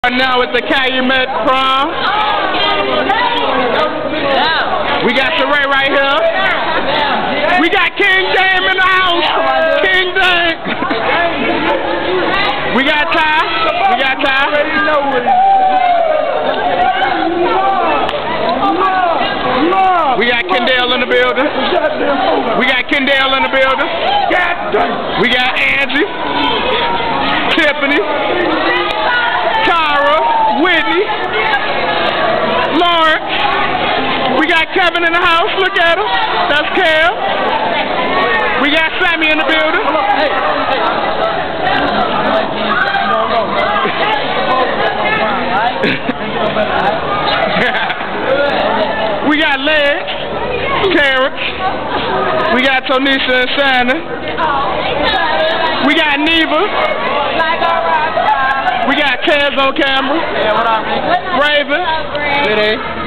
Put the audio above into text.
Now at the Calumet Prom. We got Sheree right here. We got King James in the house. King James. We got Ty. We got Kendall in the building. We got Angie. Tiffany. Whitney, Lawrence, we got Kevin in the house, look at him, that's Kel. We got Sammy in the building. We got Leg, Terrence, we got Tonisha and Shannon, we got Neva. We got Kez on camera. Raven.